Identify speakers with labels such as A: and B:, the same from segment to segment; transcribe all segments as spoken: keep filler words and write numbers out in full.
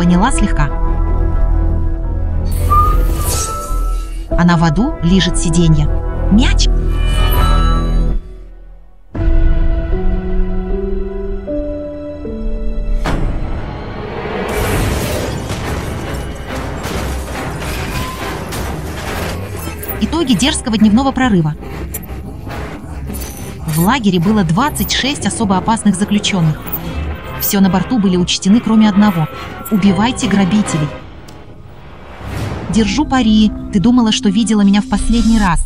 A: Поняла слегка. Она в аду лижет сиденье. Мяч. Итоги дерзкого дневного прорыва. В лагере было двадцать шесть особо опасных заключенных. Все на борту были учтены, кроме одного. Убивайте грабителей. Держу пари. Ты думала, что видела меня в последний раз.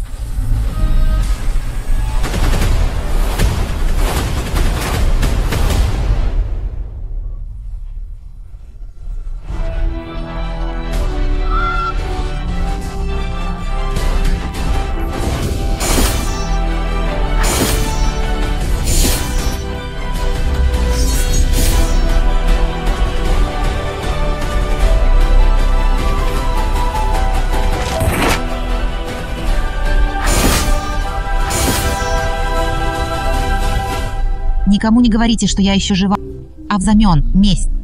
A: Никому не говорите, что я еще жива. А взамен месть.